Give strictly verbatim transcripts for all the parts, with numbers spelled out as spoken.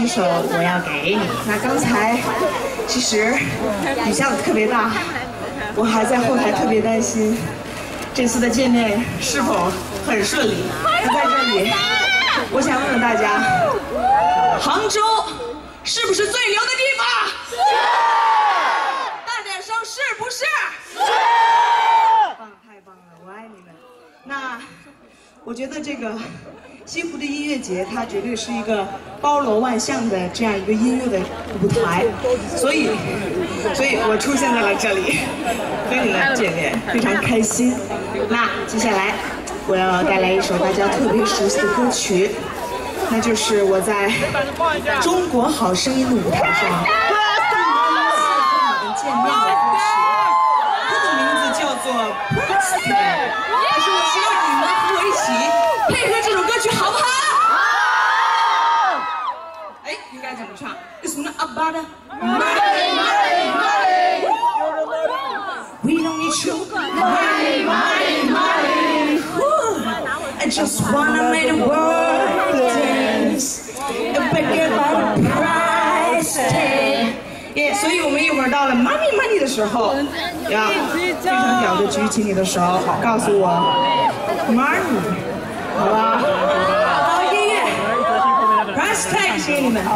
首我要给你。那刚才其实雨下的特别大，我还在后台特别担心这次的见面是否很顺利。那在这里，我想问问大家，杭州是不是最牛的地方？是。大点声，是不是？是。棒，太棒了，我爱你们。那我觉得这个西湖的音乐节，它绝对是一个包罗万象的这样一个音乐的舞台，所以，所以我出现在了这里，跟你们见面，非常开心。那接下来我要带来一首大家特别熟悉的歌曲，那就是我在《中国好声音》的舞台上第一次和你们见面的歌曲，它的名字叫做《Birthday》，但是我希望你们和我一起配合这首歌曲，好不好？哎，应该怎么唱 ？It's not about money, money, money. We don't need you, money, money, money. I just wanna make the world dance, a bigger price tag. 耶，所以我们一会儿到了 money money 的时候，要非常屌的举起你的手，告诉我 money， 好吧？好，音乐 price tag， 谢谢你们。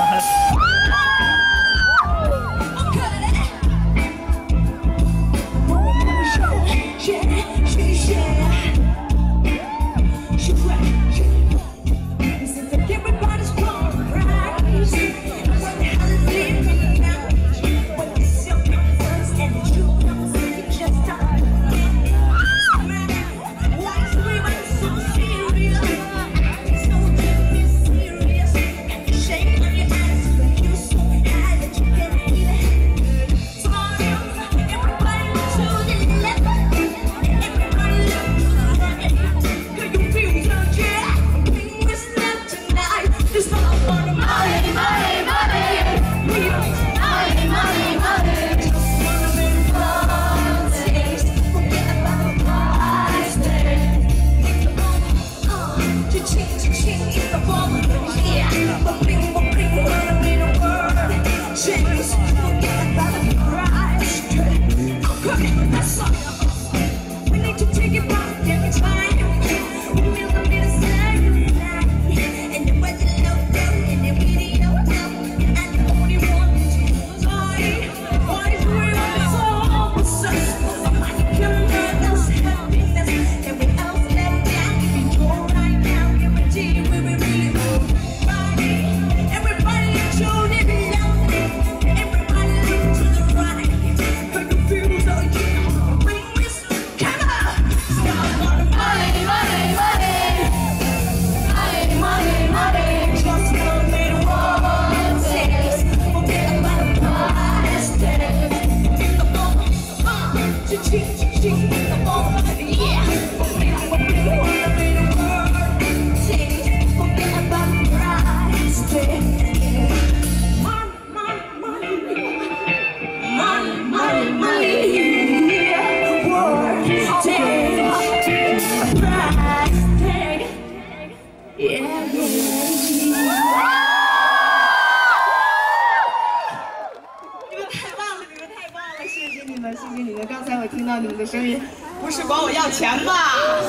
声音不是管我要钱吧？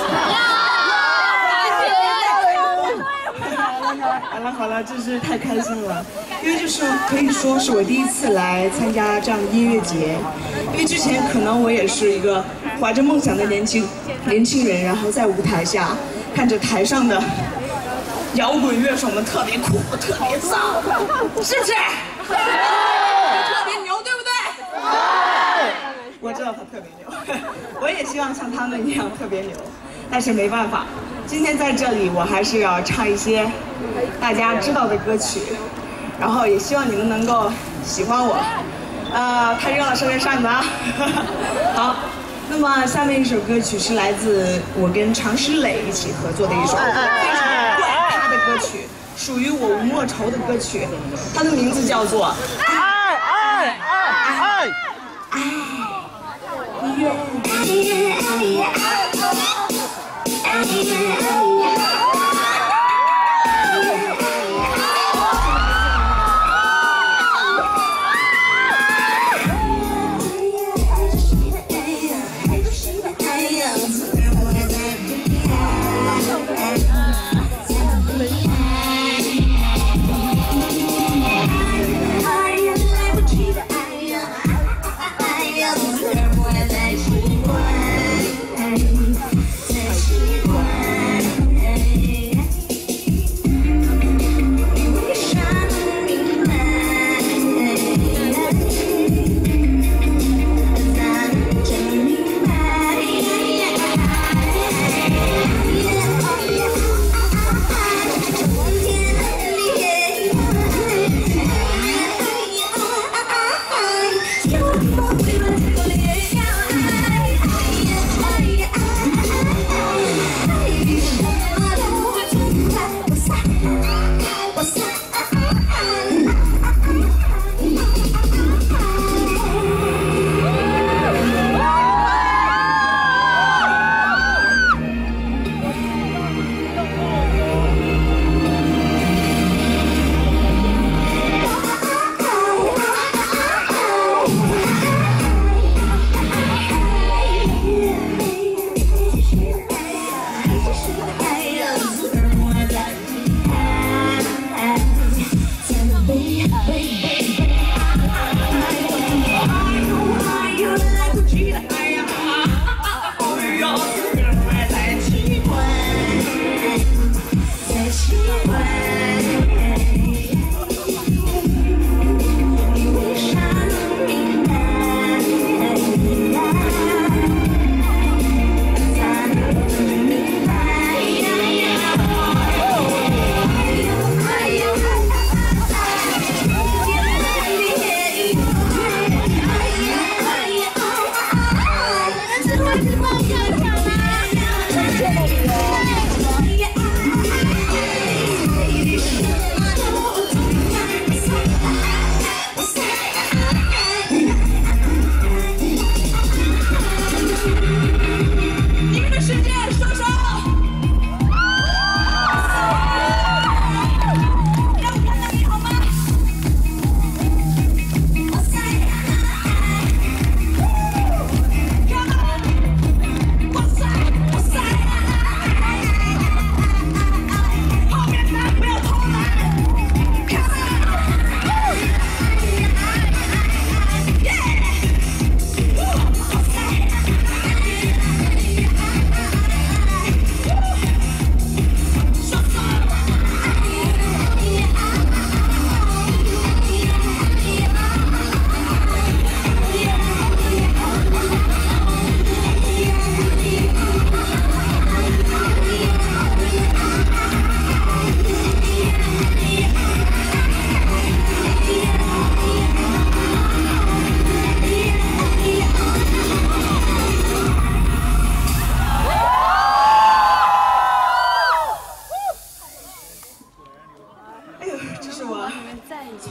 好了好了，真是太开心了，因为就是可以说是我第一次来参加这样的音乐节，因为之前可能我也是一个怀着梦想的年轻年轻人，然后在舞台下看着台上的摇滚乐手们特别酷，特别骚，是不是？特别牛，对不对？我知道他特别牛，我也希望像他们一样特别牛，但是没办法，今天在这里我还是要唱一些大家知道的歌曲，然后也希望你们能够喜欢我。呃，太热了，扇扇扇子啊！好，那么下面一首歌曲是来自我跟常石磊一起合作的一首非常怪咖的歌曲，属于我吴莫愁的歌曲，它的名字叫做《爱爱爱爱爱》。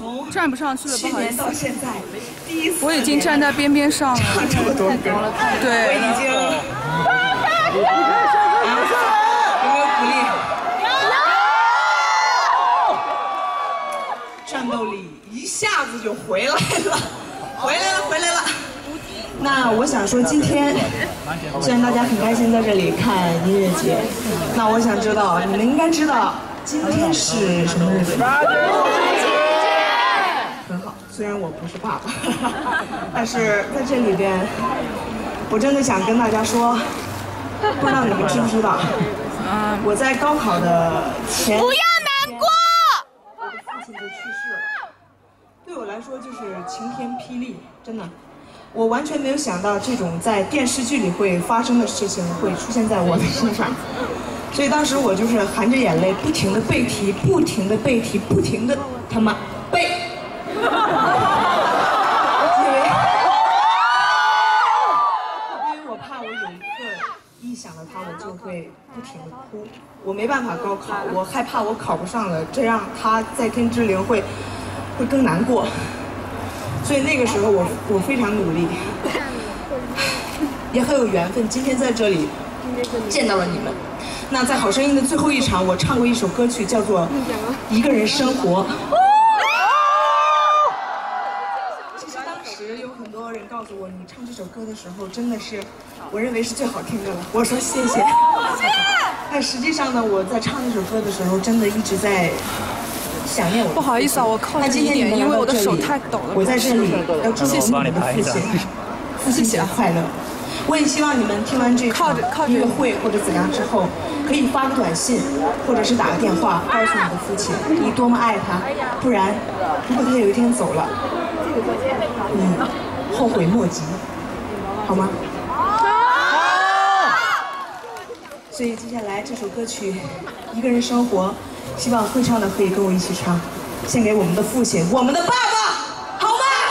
从站不上去了，不好意思。 到现在，第一次我已经站在边边上了。 唱这么多歌， 对， 我已经。有没有鼓励？战斗力一下子就回来了，回来了，回来了。那我想说，今天虽然大家很开心在这里看音乐节，那我想知道，你们应该知道今天是什么日子？很好，虽然我不是爸爸，但是在这里边，我真的想跟大家说，不知道你们知不知道，我在高考的前不要难过， 我的父亲就去世了，对我来说就是晴天霹雳，真的。我完全没有想到这种在电视剧里会发生的事情会出现在我的身上，所以当时我就是含着眼泪，不停的背题，不停的背题，不停的他妈背，因为因为我怕我有一刻一想到他，我就会不停的哭，我没办法高考，我害怕我考不上了，这样他在天之灵会会更难过。所以那个时候我我非常努力，也很有缘分，今天在这里见到了你们。那在《好声音》的最后一场，我唱过一首歌曲，叫做《一个人生活》。其实当时有很多人告诉我，你唱这首歌的时候，真的是我认为是最好听的了。我说谢谢。但实际上呢，我在唱那首歌的时候，真的一直在。想念我， 不好意思啊，我靠近一点，因为我的手太抖了。 我在这里要祝福你们的父亲，父亲节快乐。我也希望你们听完这场音乐会或者怎样之后，可以发个短信，或者是打个电话，告诉你的父亲你多么爱他。不然，如果他有一天走了，你后悔莫及，好吗？所以接下来这首歌曲《一个人生活》。希望会唱的可以跟我一起唱，献给我们的父亲，我们的爸爸，好吗？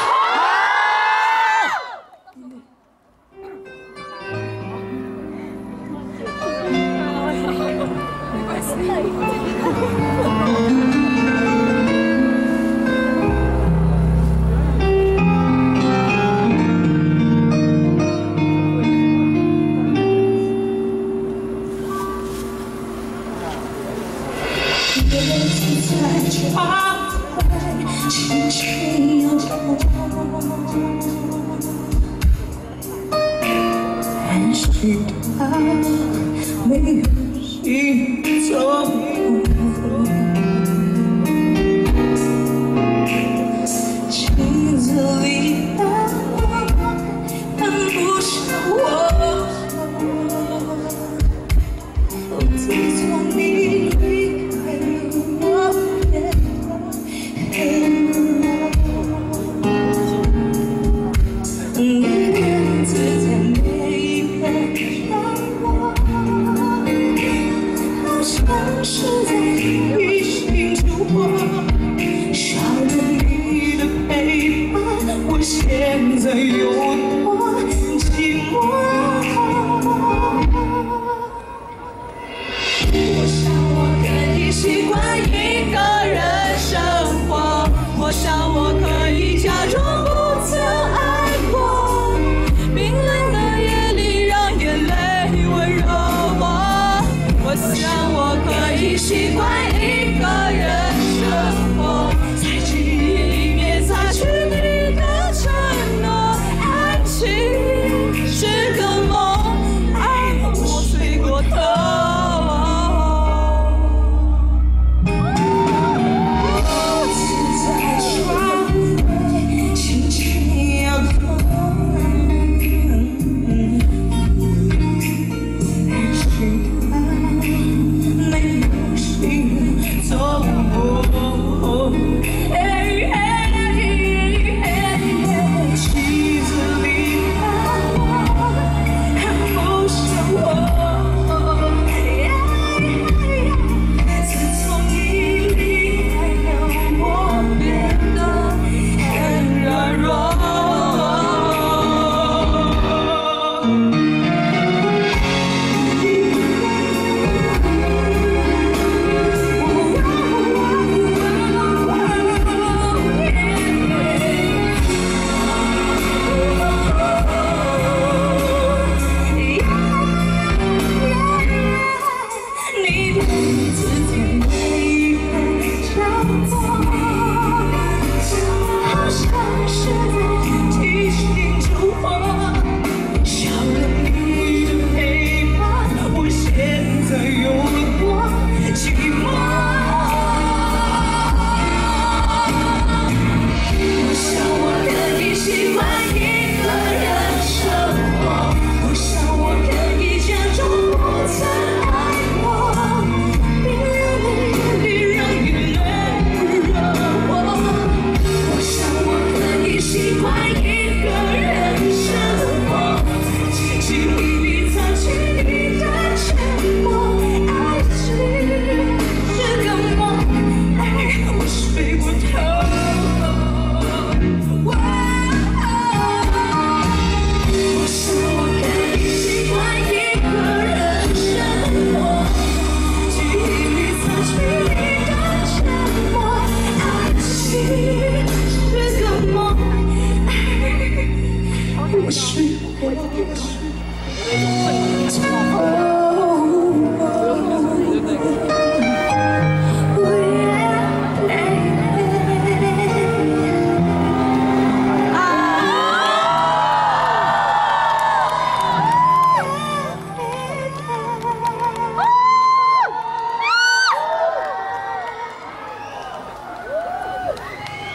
轻轻摇头，但是他没有行走，镜子里的我看不上我，自从你离开了我变得黑了。是在一心烛火，少了你的陪伴，我现在有多寂寞。我想我可以习惯一个人生活，我想我可以假装不曾爱过，冰冷的夜里让眼泪温柔我，我想我可以习惯一个人生活，在记忆里面擦去你的承诺。爱情是个梦，爱我睡过头。我坐在窗边，轻轻摇头，但是他没有醒。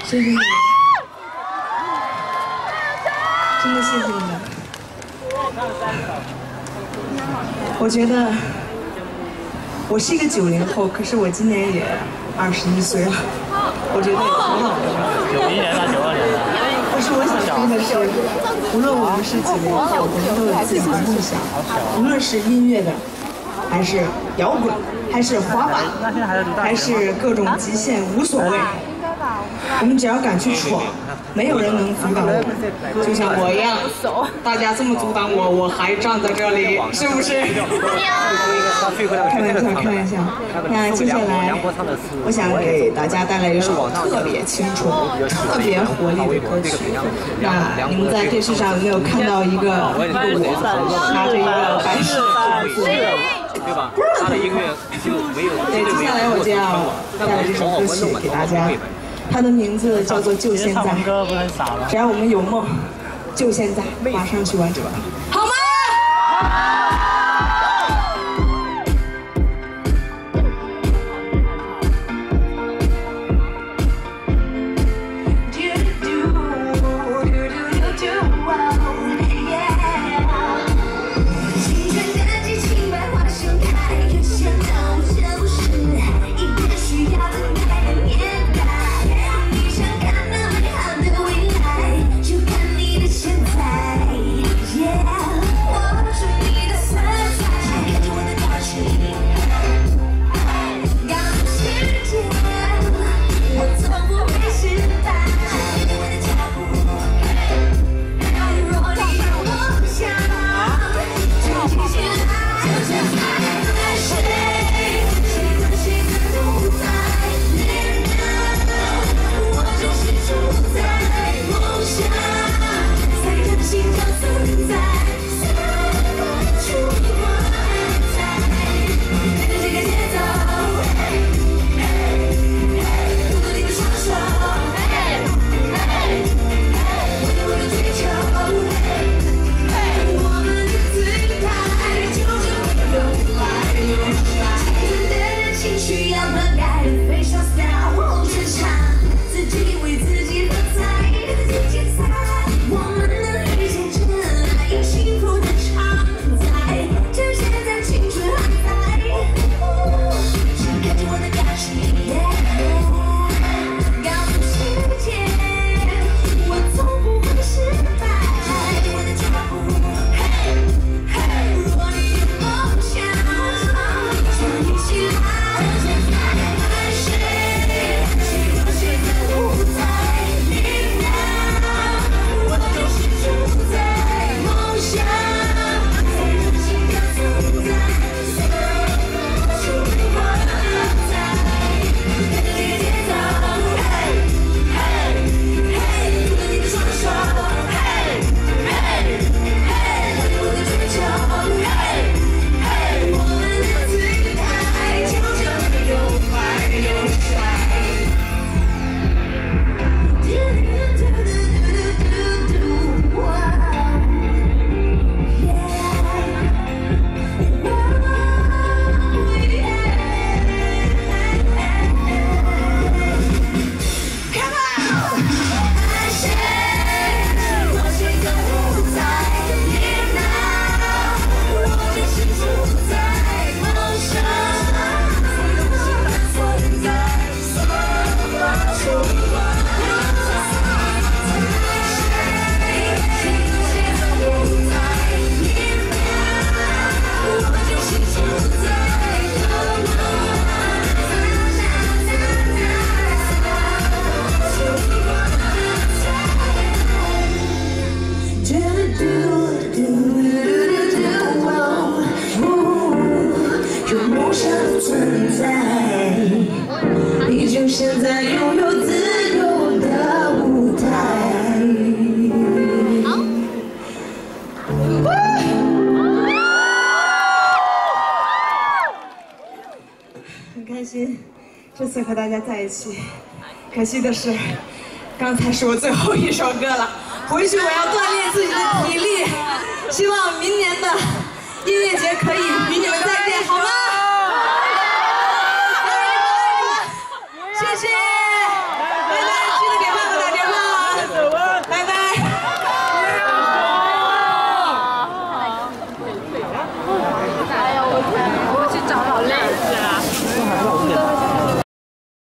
谢谢你们，真的谢谢你们。我觉得我是一个九零后，可是我今年也二十一岁了，我觉得也挺好的。 九一年的，九二年的。 但是我想说的是，无论我们是几零后，我们都有自己的梦想，无论是音乐的，还是摇滚，还是滑板，还是各种极限，无所谓。我们只要敢去闯，没有人能阻挡我们。就像我一样，大家这么阻挡我，我还站在这里，是不是？开玩笑，开玩笑。那接下来，我想给大家带来一首特别青春、特别活力的歌曲。那你们在电视上有没有看到一个我拿着一个白纸字？ 对吧？他的音乐就没有。 对，接下来我就要带来这首歌曲给大家。它的名字叫做《就现在》，只要我们有梦，就现在，马上去完成，好吗？现在拥有自由的舞台。好，很开心这次和大家在一起。可惜的是，刚才是我最后一首歌了，回去我要锻炼自己的体力。希望明年的音乐节可以与你们再见，好吗？